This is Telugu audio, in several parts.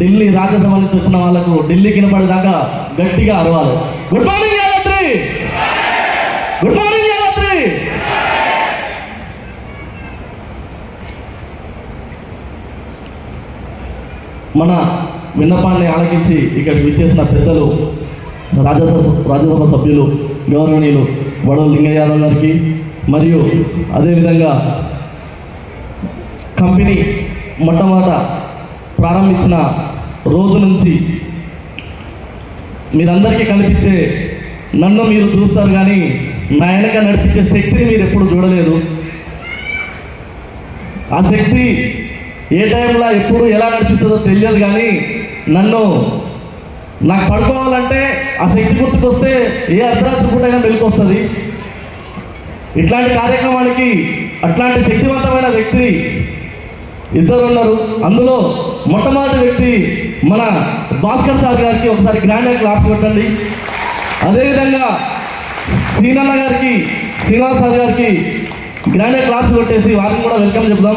ఢిల్లీ రాజ్యసభ నుంచి వచ్చిన వాళ్ళకు ఢిల్లీకి వినపడేదాకా గట్టిగా అరవాలి. Good morning Yadadri, good morning Yadadri. మన విన్నపాన్ని ఆలకించి ఇక్కడికి విచ్చేసిన పెద్దలు, రాజ్యసభ సభ్యులు గౌరవనీయులు వడవ లింగయ్య యాదవ్ గారికి, మరియు అదేవిధంగా కంపెనీ మొట్టమొదట ప్రారంభించిన రోజు నుంచి మీరందరికీ కనిపించే నన్ను మీరు చూస్తారు, కానీ నా వెనక నడిపించే శక్తిని మీరు ఎప్పుడు చూడలేదు. ఆ శక్తి ఏ టైంలో ఎప్పుడు ఎలా నడిపిస్తుందో తెలియదు, కానీ నాకు పడుకోవాలంటే ఆ శక్తి గుర్తుకొస్తే ఏ అర్ధరాత్రి పూటైనా వెలుకొస్తుంది. ఇట్లాంటి కార్యక్రమానికి అట్లాంటి శక్తివంతమైన వ్యక్తి ఇద్దరు ఉన్నారు. అందులో మొట్టమొదటి వ్యక్తి మన భాస్కర్ సార్ గారికి ఒకసారి గ్రాండ్ క్లాప్ కొట్టండి. అదేవిధంగా శ్రీనన్న గారికి, శ్రీనివాస్ సార్ గారికి గ్రాండ్ క్లాప్స్ కొట్టేసి వారిని కూడా వెల్కమ్ చెప్దాం.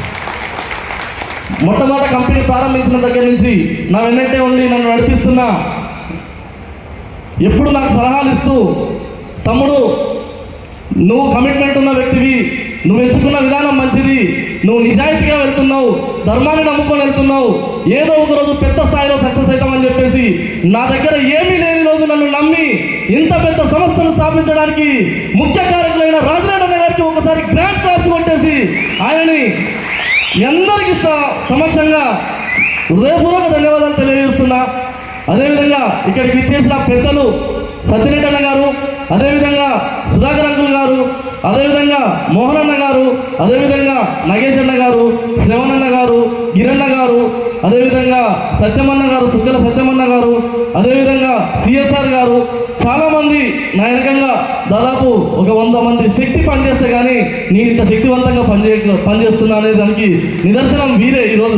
మొట్టమొదటి కంపెనీ ప్రారంభించిన దగ్గర నుంచి నా వెన్నంటే ఉండి నన్ను నడిపిస్తున్నా, ఎప్పుడు నాకు సలహాలు ఇస్తూ, తమ్ముడు నువ్వు కమిట్మెంట్ ఉన్న వ్యక్తివి, నువ్వు ఎంచుకున్న విధానం మంచిది, నువ్వు నిజాయితీగా వెళ్తున్నావు, ధర్మాన్ని నమ్ముకొని వెళ్తున్నావు, ఏదో ఒక రోజు పెద్ద స్థాయిలో సక్సెస్ అవుతామని చెప్పేసి నా దగ్గర ఏమీ లేని రోజు నన్ను నమ్మి ఇంత పెద్ద సంస్థను స్థాపించడానికి ముఖ్య కారకులైన రాజనారాయణ గారికి ఒకసారి గ్రాండ్ క్లాస్ కొట్టేసి ఆయనని అందరికీ సమక్షంగా హృదయపూర్వక ధన్యవాదాలు తెలియజేస్తున్నా. అదేవిధంగా ఇక్కడికి ఇచ్చేసిన పెద్దలు సత్యరెడ్డి అన్న గారు, అదేవిధంగా సుధాకర్ అంకుల్ గారు, అదేవిధంగా మోహన్ అన్న గారు, అదేవిధంగా నగేష్ అన్న గారు, శ్రవణన్న గారు, గిరన్న గారు, అదేవిధంగా సత్యమన్న గారు, సుగ్గల సత్యమన్న గారు, అదేవిధంగా సిఎస్ఆర్ గారు, చాలామంది నా వెనకంగా దాదాపు ఒక 100 మంది శక్తి పనిచేస్తే కానీ నేను ఇంత శక్తివంతంగా పనిచేస్తున్నా అనే దానికి నిదర్శనం వీరే ఈరోజు.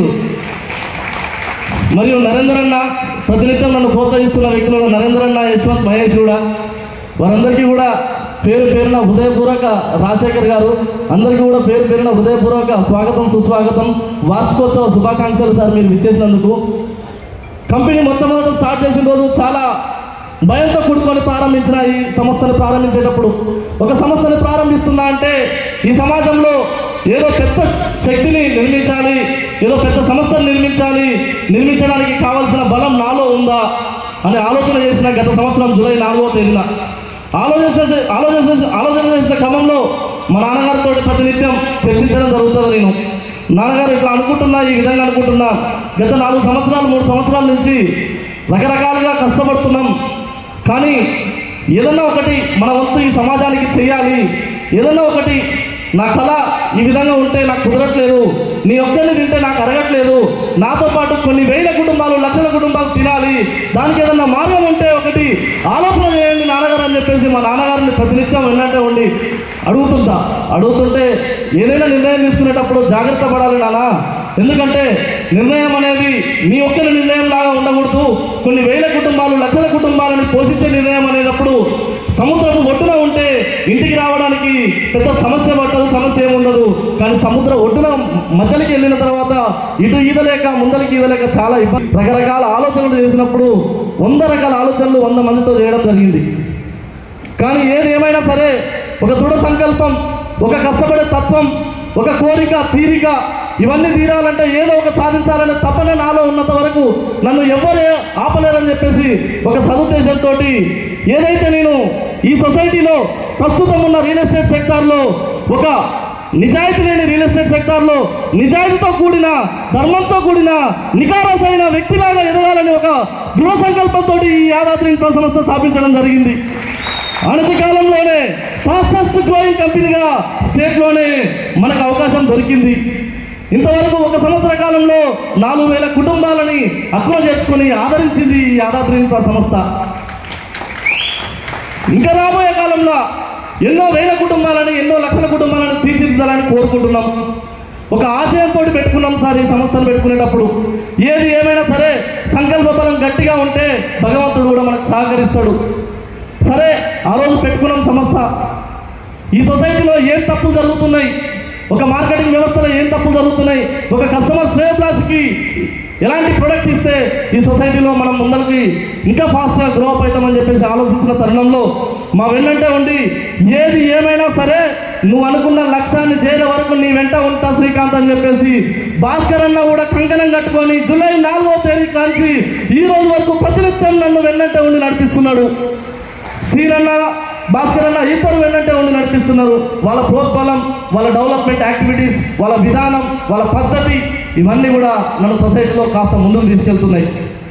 మరియు నరేందర్ అన్న, ప్రతినిత్యం నన్ను ప్రోత్సహిస్తున్న వ్యక్తులు నరేందర్ అన్న, యశ్వంత్, మహేష్ కూడా, వారందరికీ కూడా పేరు పేరున హృదయపూర్వక, రాజశేఖర్ గారు అందరికీ కూడా పేరు పేరున హృదయపూర్వక స్వాగతం, సుస్వాగతం, వార్షికోత్సవ శుభాకాంక్షలు సార్ మీరు ఇచ్చేసినందుకు. కంపెనీ మొట్టమొదట స్టార్ట్ చేసిన రోజు చాలా భయంతో కూడుకొని ప్రారంభించిన ఈ సంస్థను ప్రారంభించేటప్పుడు, ఒక సంస్థను ప్రారంభిస్తున్నా అంటే ఈ సమాజంలో ఏదో పెద్ద శక్తిని నిర్మించాలి, ఏదో పెద్ద సంస్థను నిర్మించడానికి కావాల్సిన బలం నాలో ఉందా అని ఆలోచన చేసిన గత సంవత్సరం జూలై 4వ తేదీన ఆలోచన చేసిన క్రమంలో మా నాన్నగారితో ప్రతినిత్యం చర్చించడం జరుగుతుంది. నేను నాన్నగారు ఇట్లా అనుకుంటున్నా, ఈ విధంగా అనుకుంటున్నా, గత 4 సంవత్సరాలు 3 సంవత్సరాల నుంచి రకరకాలుగా కష్టపడుతున్నాం, కానీ ఏదన్నా ఒకటి మన వంతు ఈ సమాజానికి చేయాలి, ఏదన్నా ఒకటి నా కళ ఈ విధంగా ఉంటే నాకు కుదరట్లేదు, నీ ఒక్కరిని తింటే నాకు అరగట్లేదు, నాతో పాటు కొన్ని వేల కుటుంబాలు, లక్షల కుటుంబాలు తినాలి, దానికి ఏదన్నా మార్గం ఉంటే ఒకటి ఆలోచన చేయండి నాన్నగారు అని చెప్పేసి మా నాన్నగారిని ప్రతినిత్యం వెన్నట్టే ఉండి అడుగుతుంటే ఏదైనా నిర్ణయం తీసుకునేటప్పుడు జాగ్రత్త పడాలి నాన్న, ఎందుకంటే నిర్ణయం అనేది నీ ఒక్కరి నిర్ణయం లాగా ఉండకూడదు, కొన్ని వేల కుటుంబాలు, లక్షల కుటుంబాలను పోషించే నిర్ణయం అనేటప్పుడు సముద్రపు ఒడ్డున ఉంటే ఇంటికి రావడానికి పెద్ద సమస్య పట్టదు, సమస్య ఏముండదు, కానీ సముద్ర ఒడ్డున మధ్యలోకి వెళ్ళిన తర్వాత ఇటు ఈదలేక ముందరికి ఈదలేక చాలా ఇబ్బంది. రకరకాల ఆలోచనలు చేసినప్పుడు 100 రకాల ఆలోచనలు 100 మందితో చేయడం జరిగింది. కానీ ఏది ఏమైనా సరే ఒక దృఢ సంకల్పం, ఒక కష్టపడే తత్వం, ఒక కోరిక, తీరిక, ఇవన్నీ తీరాలంటే ఏదో ఒక సాధించాలనే తపన నాలో ఉన్నంత వరకు నన్ను ఎవరు ఆపలేరని చెప్పేసి ఒక సదుద్దేశంతో ఏదైతే నేను ఈ సొసైటీలో ప్రస్తుతం ఉన్న రియల్ ఎస్టేట్ సెక్టార్లో ఒక నిజాయితీ లేని రియల్ ఎస్టేట్ సెక్టార్లో నిజాయితీతో కూడిన, ధర్మంతో కూడిన, నికారసైన వ్యక్తిలాగా ఎదగాలని ఒక దృఢ సంకల్పంతో ఈ యాదాద్రి ఇన్ఫ్రా సంస్థ స్థాపించడం జరిగింది. అనతి కాలంలోనే ఫాస్టెస్ట్ గ్రోయింగ్ కంపెనీగా స్టేట్లోనే మనకు అవకాశం దొరికింది. ఇంతవరకు 1 సంవత్సర కాలంలో 4000 కుటుంబాలని అక్కువ చేసుకొని ఆదరించింది ఈ యాదాద్రి ఇన్ఫ్రా సంస్థ. ఇంకా రాబోయే కాలంలో ఎన్నో వేల కుటుంబాలని, ఎన్నో లక్షల కుటుంబాలను తీర్చిదిద్దాలని కోరుకుంటున్నాం. ఒక ఆశయంతో పెట్టుకున్నాం సార్ ఈ సంస్థను పెట్టుకునేటప్పుడు. ఏది ఏమైనా సరే సంకల్ప బలం గట్టిగా ఉంటే భగవంతుడు కూడా మనకు సహకరిస్తాడు. సరే ఆ రోజు పెట్టుకున్నాం సంస్థ. ఈ సొసైటీలో ఏం తప్పులు జరుగుతున్నాయి, ఒక మార్కెటింగ్ వ్యవస్థలో ఏం తప్పులు జరుగుతున్నాయి, ఒక కస్టమర్ శ్రేయోభిలాషికి ఎలాంటి ప్రొడక్ట్ ఇస్తే ఈ సొసైటీలో మనం ముందరికి ఇంకా ఫాస్ట్గా గ్రో అప్ అవుతామని చెప్పేసి ఆలోచించిన తరుణంలో మా వెన్నంటే ఉండి ఏది ఏమైనా సరే నువ్వు అనుకున్న లక్ష్యాన్ని చేరే వరకు నీ వెంట ఉంటా శ్రీకాంత్ అని చెప్పేసి భాస్కర్ అన్న కూడా కంకణం కట్టుకొని జూలై 4వ తేదీ కాంచి ఈ రోజు వరకు ప్రతినిత్యం నన్ను వెన్నంటే ఉండి నడిపిస్తున్నాడు. సీనన్న భాస్కర్ అన్న ఇద్దరు వెన్నంటే ఉండి నడిపిస్తున్నారు. వాళ్ళ ప్రోత్బలం, వాళ్ళ డెవలప్మెంట్ యాక్టివిటీస్, వాళ్ళ విధానం, వాళ్ళ పద్ధతి ఇవన్నీ కూడా నన్ను సొసైటీలో కాస్త ముందుకు తీసుకెళ్తున్నాయి.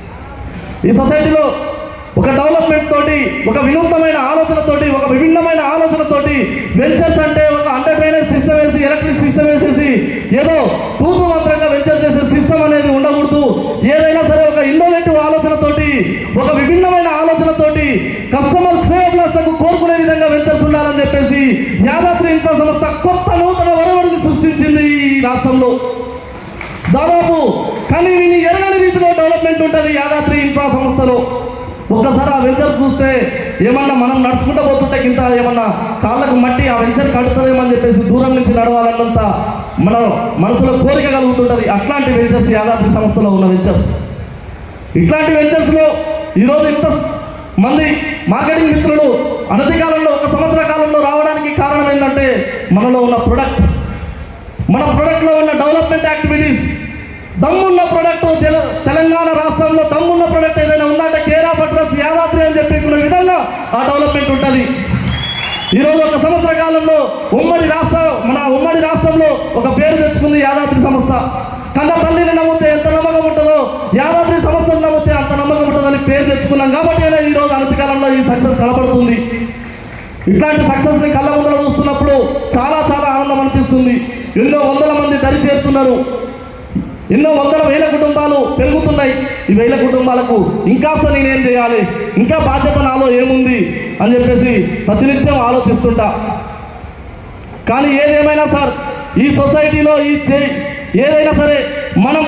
ఈ సొసైటీలో ఒక డెవలప్మెంట్ తోటి, ఒక వినూత్నమైన ఆలోచనతోటి, ఒక విభిన్నమైన ఆలోచనతోటి వెంచర్స్ అంటే ఒక అండర్ డ్రైనేజ్ సిస్టమ్ వేసి, ఎలక్ట్రిక్ సిస్టమ్ వేసేసి ఏదో తూతు మాత్రంగా వెంచర్ చేసే సిస్టమ్ అనేది ఉండకూడదు. ఏదైనా సరే ఒక ఇన్నోవేటివ్ ఆలోచనతోటి, ఒక విభిన్నమైన ఆలోచనతోటి కస్టమర్ శ్రేయోభిలాషులకు కోరుకునే విధంగా వెంచర్స్ ఉండాలని చెప్పేసి యాదాద్రి ఇన్ఫ్రా సంస్థ కొత్త నూతన ఒరవడిని సృష్టించింది ఈ రాష్ట్రంలో. దాదాపు కానీ విని ఎరగని రీతిలో డెవలప్మెంట్ ఉంటుంది యాదాద్రి ఇన్ఫ్రా సంస్థలో. ఒక్కసారి ఆ వెంచర్ చూస్తే ఏమన్నా మనం నడుచుకుంటూ పోతుంటే కింద ఏమన్నా కాళ్ళకు మట్టి ఆ వెంచర్ కడుతుందేమని చెప్పేసి దూరం నుంచి నడవాలన్నంత మన మనసులో కోరిక కలుగుతుంటుంది. అట్లాంటి వెంచర్స్ యాదాద్రి సంస్థలో ఉన్న వెంచర్స్. ఇట్లాంటి వెంచర్స్లో ఈరోజు ఇంత మంది మార్కెటింగ్ మిత్రులు అనతి కాలంలో, 1 సంవత్సర కాలంలో రావడానికి కారణం ఏంటంటే మనలో ఉన్న ప్రొడక్ట్, మన ప్రొడక్ట్లో ఉన్న డెవలప్మెంట్ యాక్టివిటీస్. దమ్మున్న ప్రొడక్ట్ తెలంగాణ రాష్ట్రంలో దమ్మున్న ప్రొడక్ట్ ఏదైనా ఉందంటే కేర్ ఆఫ్ అడ్రస్ యాదాద్రి అని చెప్పుకునే విధంగా ఆ డెవలప్మెంట్ ఉంటుంది. ఈరోజు 1 సంవత్సర కాలంలో మన ఉమ్మడి రాష్ట్రంలో ఒక పేరు తెచ్చుకుంది యాదాద్రి సంస్థ. కన్న తల్లిని నమ్మితే ఎంత నమ్మకం ఉంటుందో యాదాద్రి సంస్థను నమ్మితే అంత నమ్మకం ఉంటుందని పేరు తెచ్చుకున్నాం. కాబట్టి ఈరోజు అనతి కాలంలో ఈ సక్సెస్ కనబడుతుంది. ఇట్లాంటి సక్సెస్ని కళ్ళ ముందర చూస్తున్నప్పుడు చాలా చాలా ఆనందం అనిపిస్తుంది. ఎన్నో వందల మంది దరి చేరుతున్నారు. ఎన్నో వందల వేల కుటుంబాలు పెరుగుతున్నాయి. ఈ వేల కుటుంబాలకు ఇంకాస్త నేనేం చేయాలి, ఇంకా బాధ్యత నాలో ఏముంది అని చెప్పేసి ప్రతినిత్యం ఆలోచిస్తుంటా. కానీ ఏదేమైనా సార్, ఈ సొసైటీలో ఏదైనా సరే మనం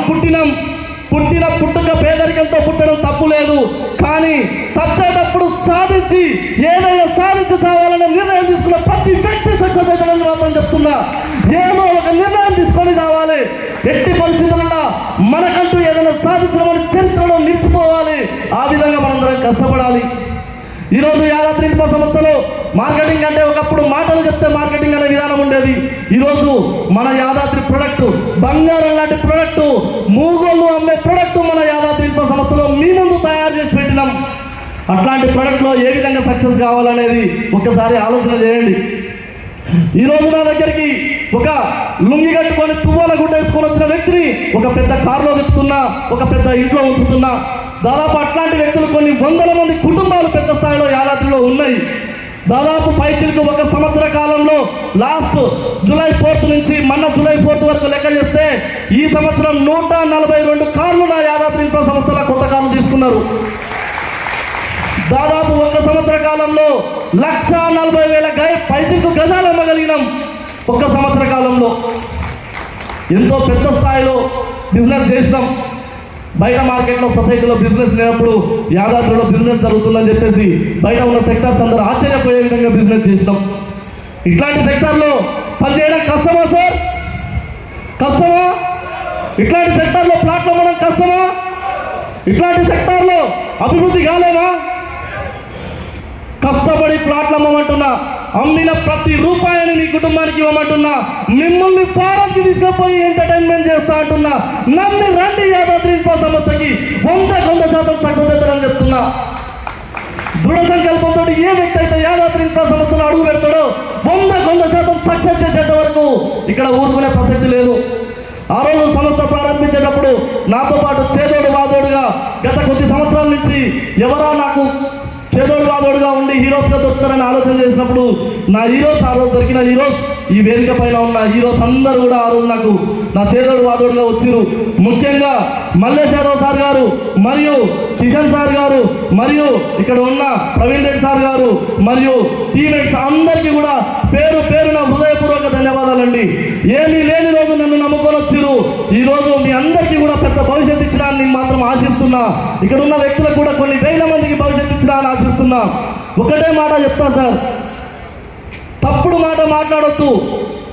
పుట్టుక పేదరికంతో పుట్టడం తప్పు లేదు. కానీ చచ్చేటప్పుడు సాధించి ఏదైనా సాధించి చావాలనే నిర్ణయం తీసుకున్న ప్రతి వ్యక్తి సక్సెస్ అవుతాడని మాత్రం చెప్తున్నా. ఏదో ఒక నిర్ణయం తీసుకొని రావాలి. ఎట్టి పరిస్థితులలో మనకంటూ ఏదైనా సాధించడం చరిత్రలో నిలిచిపోవాలి. ఆ విధంగా మనందరం కష్టపడాలి. ఈరోజు యాదాద్రి ఇన్ఫ్రా సంస్థలో మార్కెటింగ్ అంటే ఒకప్పుడు మాటలు చెప్తే మార్కెటింగ్ అనే విధానం ఉండేది. ఈరోజు మన యాదాద్రి ప్రొడక్ట్ బంగారం లాంటి ప్రొడక్ట్, మూగోళ్ళు అమ్మే ప్రొడక్ట్ మన యాదాద్రి ఇన్ఫ్రా సంస్థలో మీ ముందు తయారు చేసి పెట్టినాం. అట్లాంటి ప్రొడక్ట్లో ఏ విధంగా సక్సెస్ కావాలనేది ఒక్కసారి ఆలోచన చేయండి. ఈరోజు నా దగ్గరికి ఒక లుంగి కట్టుకొని తువ్వాల గుడ్డ వేసుకొని వచ్చిన వ్యక్తిని ఒక పెద్ద కారులో తిప్పుతున్నా, ఒక పెద్ద ఇంట్లో ఉంచుతున్నా. దాదాపు అట్లాంటి వ్యక్తులు కొన్ని వందల మంది కుటుంబాలు పెద్ద స్థాయిలో యాదాద్రిలో ఉన్నాయి. దాదాపు పైచిలకు 1 సంవత్సర కాలంలో లాస్ట్ జూలై 4th నుంచి మొన్న జూలై 4th వరకు లెక్క చేస్తే ఈ సంవత్సరం 142 కార్లు నా యాదాద్రి ఇన్ఫ్రా సంస్థల కొత్త కార్లు తీసుకున్నారు. దాదాపు 1 సంవత్సర కాలంలో 1,40,000 పైచిలకు గజాలు అమ్మగలిగినాం. 1 సంవత్సర కాలంలో ఎంతో పెద్ద స్థాయిలో బిజినెస్ చేసినాం. బయట మార్కెట్లో సొసైటీలో బిజినెస్ లేనప్పుడు యాదాద్రిలో బిజినెస్ జరుగుతుందని చెప్పేసి బయట ఉన్న సెక్టార్స్ అందరూ ఆశ్చర్యపోయే విధంగా బిజినెస్ చేసినాం. ఇట్లాంటి సెక్టార్లో పనిచేయడం కష్టమా సార్? కష్టమా? ఇట్లాంటి సెక్టార్లో ప్లాట్లు అమ్మడం కష్టమా? ఇట్లాంటి సెక్టార్లో అభివృద్ధి కాలేమా? కష్టపడి ప్లాట్లు అమ్మమంటున్నా, అమ్మిన ప్రతి రూపాయిని మీ కుటుంబానికి ఇవ్వమంటున్నా, మిమ్మల్ని ఫారెన్కి తీసుకుపోయి ఎంటర్టైన్మెంట్ చేస్తా అంటున్నా. నమ్మి రండి యాదాద్రి ఇన్ఫ్రా సంస్థకి. 100% సక్సెస్ అవుతారని చెప్తున్నా. దృఢ సంకల్పంతో ఏ వ్యక్తి అయితే యాదాద్రి ఇన్ఫ్రా సంస్థలో అడుగు పెడతాడో 100% సక్సెస్ చేసేంత వరకు ఇక్కడ ఊరుకునే ప్రసక్తి లేదు. ఆ రోజు సంస్థ ప్రారంభించేటప్పుడు నాతో పాటు చేదోడు వాదోడుగా గత కొద్ది సంవత్సరాల నుంచి ఎవరా నాకు చేదోడు వాదోడుగా ఉండి హీరోస్గా దొరుకుతారని ఆలోచన చేసినప్పుడు నా హీరోస్ ఆ రోజు దొరికిన హీరోస్, ఈ వేదిక పైన ఉన్న హీరోస్ అందరూ కూడా ఆ రోజు నాకు నా చేదోడు వాదోడుగా వచ్చిరు. ముఖ్యంగా మల్లేష్ యాదవ్ సార్ గారు మరియు కిషన్ సార్ గారు మరియు ఇక్కడ ఉన్న ప్రవీణ్ రెడ్డి సార్ గారు మరియు టీమేట్స్ అందరికీ కూడా పేరు పేరున హృదయపూర్వక ధన్యవాదాలండి. ఏమీ లేని రోజు నన్ను నమ్ముకొని వచ్చిరు. ఈ రోజు మీ అందరికీ కూడా పెద్ద భవిష్యత్తు ఇచ్చినాన్ని మాత్రం ఆశిస్తున్నా. ఇక్కడ ఉన్న వ్యక్తులకు కూడా కొన్ని వేల మందికి భవిష్యత్తు ఇచ్చినాన్ని ఆశిస్తున్నా. ఒకటే మాట చెప్తా సార్, తప్పుడు మాట మాట్లాడొద్దు.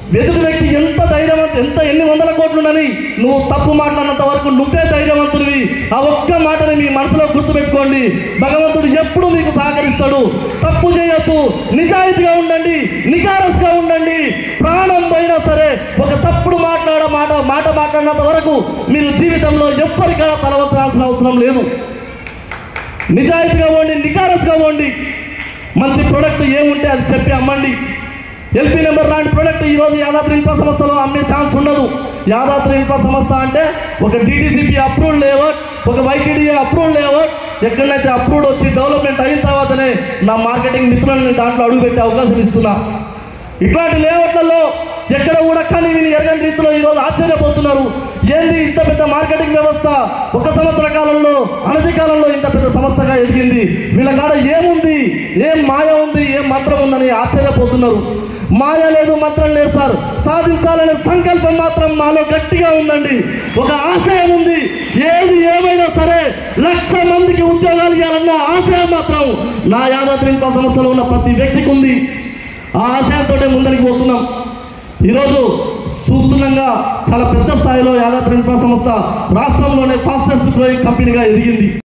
ఎదుటి వ్యక్తి ఎంత ధైర్యవంతు, ఎన్ని వందల కోట్లుండని నువ్వు తప్పు మాట్లాడినంత వరకు నువ్వే ధైర్యవంతుడివి. ఆ ఒక్క మాటని మీ మనసులో గుర్తుపెట్టుకోండి. భగవంతుడు ఎప్పుడు మీకు సహకరిస్తాడు. తప్పు చేయొద్దు, నిజాయితీగా ఉండండి, నికారస్గా ఉండండి. ప్రాణం పోయినా సరే ఒక తప్పుడు మాట మాట్లాడినంత వరకు మీరు జీవితంలో ఎవ్వరికైనా తలవంచాల్సిన అవసరం లేదు. నిజాయితీగా ఉండి, నికారస్గా ఉండి, మంచి ప్రోడక్ట్ ఏముంటే అది చెప్పి అమ్మండి. ఎల్పీ నెంబర్ లాంటి ప్రోడక్ట్ ఈరోజు యాదాద్రి ఇన్ఫ్రా సంస్థలో అమ్మే ఛాన్స్ ఉండదు. యాదాద్రి ఇన్ఫ్రా సంస్థ అంటే ఒక DTCP అప్రూవ్డ్ లేఅవుట్, ఒక YTDA అప్రూవ్డ్ లేఅవుట్. ఎక్కడైతే అప్రూవ్డ్ వచ్చి డెవలప్మెంట్ అయిన తర్వాతనే నా మార్కెటింగ్ మిత్రులను దాంట్లో అడుగుపెట్టే అవకాశం ఇస్తున్నా. ఇట్లాంటి లేఅవుట్లలో ఎక్కడ కూడా కానీ వీళ్ళు ఎరగని రీతిలో ఈరోజు ఆశ్చర్యపోతున్నారు. ఏంది ఇంత పెద్ద మార్కెటింగ్ వ్యవస్థ ఒక సంవత్సర కాలంలో, అనతి కాలంలో ఇంత పెద్ద సంస్థగా ఎదిగింది, వీళ్ళ కాడ ఏముంది, ఏం మాయ ఉంది, ఏం మంత్రం ఉందని ఆశ్చర్యపోతున్నారు. మాయ లేదు, మంత్రం లేదు సార్. సాధించాలనే సంకల్పం మాత్రం మాలో గట్టిగా ఉందండి. ఒక ఆశయం ఉంది. ఏది ఏమైనా సరే 1,00,000 మందికి ఉద్యోగాలు ఇవ్వాలన్న ఆశయం మాత్రం నా యాదాద్రి ఇన్ఫ్రా సంస్థలో ఉన్న ప్రతి వ్యక్తికి ఉంది. ఆ ఆశయంతో ముందరికి పోతున్నాం. ఈరోజు చూస్తున్నాగా చాలా పెద్ద స్థాయిలో యాదాద్రి ఇన్ఫ్రా సంస్థ రాష్ట్రంలోనే ఫాస్టెస్ట్ గ్రోయింగ్ కంపెనీగా ఎదిగింది.